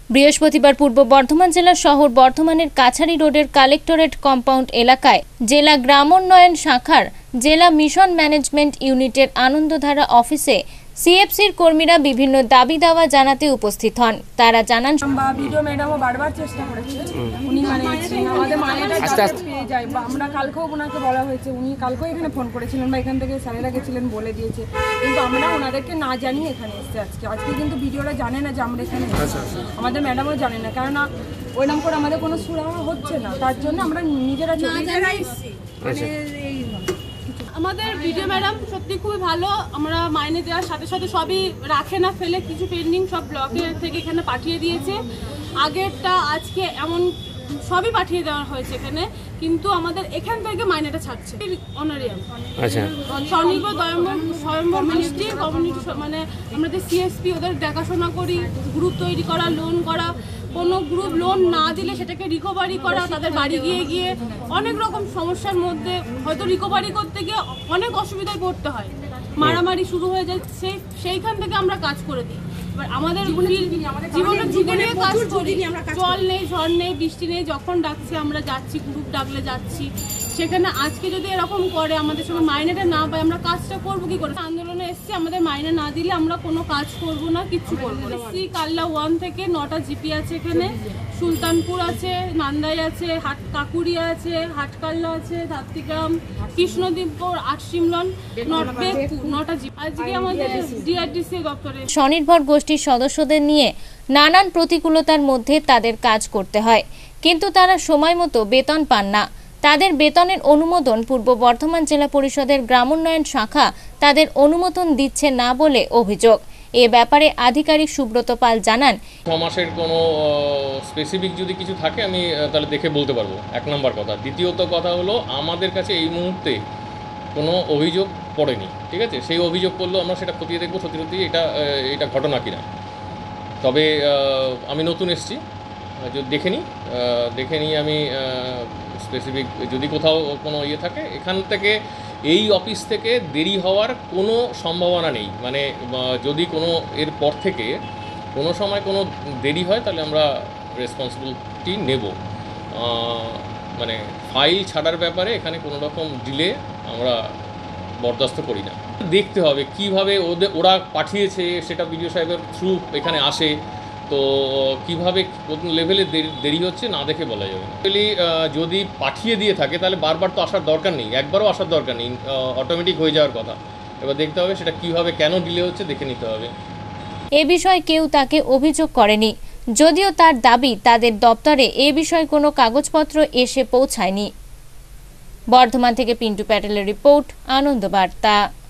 বৃহস্পতিবার পূর্ব বর্ধমান জেলার শহর বর্ধমানের কাছারি রোডের কালেক্টরেট কম্পাউন্ড এলাকায় জেলা গ্রামোন্নয়ন শাখার জেলা মিশন ম্যানেজমেন্ট ইউনিটের আনন্দধারা অফিসে সিএফসির কর্মীরা বিভিন্ন দাবি দাওয়া জানাতে উপস্থিত হন। তারা জানান, ভিডিও ম্যাডামও বারবার চেষ্টা করেছে, উনি আমাদের মানেটা পেয়ে যায়। আমরা কালকেও ওনাকে বলা হয়েছে, উনি কালকেও এখানে ফোন করেছিলেন বা এখান থেকে স্যারেরা গেছিলেন, বলে দিয়েছে, কিন্তু আমরা ওনাদেরকে না জানিয়ে এখানে এসেছি আজকে কিন্তু ভিডিওরা জানে না যে আমরা এখানে আমাদের ম্যাডামও জানে না, কেননা ওইরকম করে আমাদের কোনো সুরা হচ্ছে না, তার জন্য আমরা নিজেরা এসেছি। আমাদের ভিডিও ম্যাডাম সত্যি খুবই ভালো, আমরা মাইনে দেওয়ার সাথে সাথে সবই রাখে না ফেলে কিছু পেন্ডিং সব ব্লকের থেকে এখানে পাঠিয়ে দিয়েছে। আগেরটা আজকে এমন সবই পাঠিয়ে দেওয়া হয়েছে এখানে, কিন্তু আমাদের এখান থেকে মাইনেটা ছাড়ছে। অনারিয়াম স্বনির্ভর স্বয়ম্ভর মিষ্টি কমিউনিটি, মানে আমাদের সিএসপি ওদের দেখাশোনা করি, গ্রুপ তৈরি করা, লোন করা, কোনো গ্রুপ লোন না দিলে সেটাকে রিকভারি করা, তাদের বাড়ি গিয়ে অনেক রকম সমস্যার মধ্যে হয়তো রিকভারি করতে গিয়ে অনেক অসুবিধায় পড়তে হয়, মারামারি শুরু হয়ে যায়, সেইখান থেকে আমরা কাজ করে দিই। এবার আমাদের জীবনের ঝুঁকি নিয়ে কাজ করি, জল নেই, ঝড় নেই, বৃষ্টি নেই, যখন ডাকছি আমরা যাচ্ছি, গ্রুপ ডাকলে যাচ্ছি। সেখানে আজকে যদি এরকম করে আমাদের সঙ্গে মাইনেটা না পাই, আমরা কাজটা করবো কি করে? আন্দোলনে এসছি, আমাদের মাইনে না দিলে আমরা কোনো কাজ করবো না, কিচ্ছু করবো না। কাল্লা 1 থেকে 9টা জিপি আছে এখানে, সুলতানপুর আছে, নান্দাই আছে, কাকুরিয়া আছে, হাটকাল্লা আছে, ধাত্রিগ্রাম, কৃষ্ণদীপপুর, আটশিমলন, 9টা জিপি। আজকে আমাদের ডিআরডিসি দপ্তরে স্বনির্ভর গোষ্ঠীর সদস্যদের নিয়ে নানান প্রতিকূলতার মধ্যে তাদের কাজ করতে হয়, কিন্তু তারা সময় মতো বেতন পান না। তাদের বেতনের অনুমোদন পূর্ব বর্ধমান জেলা পরিষদের গ্রামোন্নয়ন শাখা তাদের অনুমোদন দিচ্ছে না বলে অভিযোগ। এ ব্যাপারে আধিকারিক সুব্রত পাল জানান, 6 মাসের কোনো স্পেসিফিক যদি কিছু থাকে আমি তাহলে দেখে বলতে পারবো, 1 নম্বর কথা। দ্বিতীয়ত কথা হলো, আমাদের কাছে এই মুহূর্তে কোনো অভিযোগ পড়েনি, ঠিক আছে? সেই অভিযোগ করলেও আমরা সেটা খতিয়ে দেখবো সত্যি এটা ঘটনা কিনা। তবে আমি নতুন এসেছি, দেখে নিয়ে আমি স্পেসিফিক যদি কোথাও কোনো ইয়ে থাকে, এখান থেকে এই অফিস থেকে দেরি হওয়ার কোনো সম্ভাবনা নেই। মানে যদি কোনো এর পর থেকে কোনো সময় কোনো দেরি হয় তাহলে আমরা রেসপন্সিবিলিটি নেব। মানে ফাইল ছাড়ার ব্যাপারে এখানে কোনো রকম ডিলে আমরা বরদাস্ত করি না। দেখতে হবে কিভাবে ওরা পাঠিয়েছে, সেটা বিডিও সাহেবের থ্রু এখানে আসে, তো কিভাবে কোন লেভেলে দেরি হচ্ছে না দেখে বলা যাবে না। অ্যাকচুয়ালি যদি পাঠিয়ে দিয়ে থাকে তাহলে বারবার তো আসার দরকার নেই, একবারও আসার দরকার নেই, অটোমেটিক হয়ে যাওয়ার কথা। এবার দেখতে হবে সেটা কিভাবে কেন ডিলে হচ্ছে, দেখে নিতে হবে। এ বিষয়ে কেউ তাকে অভিযোগ করেনি, যদিও তার দাবি তাদের দপ্তরে এ বিষয়ে কোনো কাগজপত্র এসে পৌঁছায়নি। বর্ধমান থেকে পিন্টু প্যাটেলের রিপোর্ট, আনন্দ বার্তা।